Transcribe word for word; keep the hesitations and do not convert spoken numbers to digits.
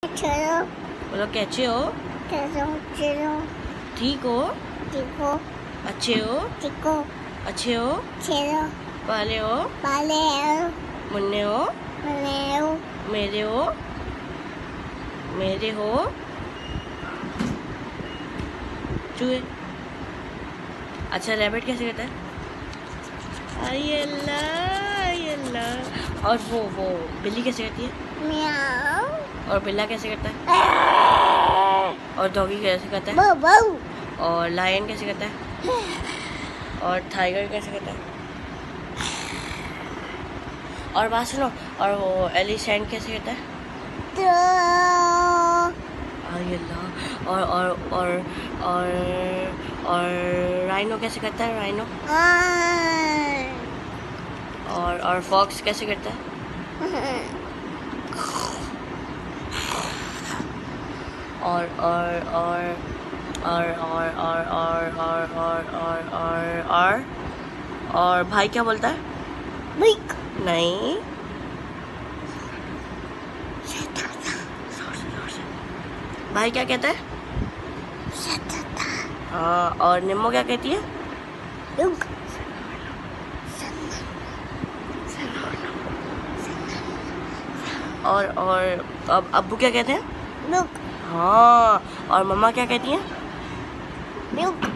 चलो बोलो कैसे हो? चलो चलो ठीक हो? देखो अच्छे हो? देखो अच्छे हो? चलो पाले हो? पाले हो मुन्ने हो? मने हो मेरे हो? मेरे हो? चूहे। अच्छा रैबिट कैसे करता है? आई अल्लाह आई अल्लाह। और वो वो बिल्ली कैसे करती है? म्याऊ और बिल्ला कैसे करता है? और डॉगी कैसे करता है? बो बो और लायन कैसे करता है? और टाइगर कैसे करता है? और बात सुनो, और वो एलिफेंट कैसे करता है? तो आई अल्लाह। और और और और और राइनो कैसे करता है? राइनो। आ और और फॉक्स कैसे करता है? और और और और और और और और और और और और और भाई क्या बोलता है? बिक नहीं, भाई क्या कहता है? हाँ, और निम्मो क्या कहती है? लुक और और अब अब्बू क्या कहते हैं? लुक हाँ, और मम्मा क्या कहती हैं? लुक